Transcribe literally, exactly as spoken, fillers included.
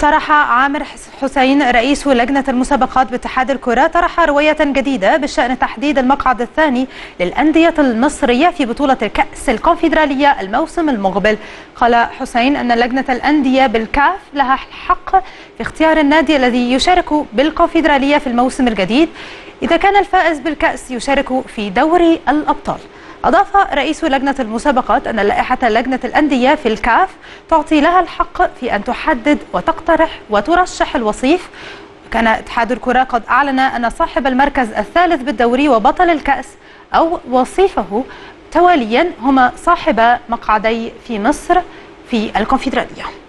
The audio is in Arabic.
طرح عامر حسين رئيس لجنة المسابقات باتحاد الكرة طرح رؤية جديدة بشأن تحديد المقعد الثاني للأندية المصرية في بطولة كأس الكونفدرالية الموسم المقبل. قال حسين أن لجنة الأندية بالكاف لها الحق في اختيار النادي الذي يشارك بالكونفدرالية في الموسم الجديد إذا كان الفائز بالكأس يشارك في دوري الأبطال. أضاف رئيس لجنة المسابقات أن لائحة لجنة الأندية في الكاف تعطي لها الحق في أن تحدد وتقترح وترشح الوصيف. كان اتحاد الكرة قد أعلن أن صاحب المركز الثالث بالدوري وبطل الكأس أو وصيفه تواليا هما صاحب مقعدي في مصر في الكونفدرالية.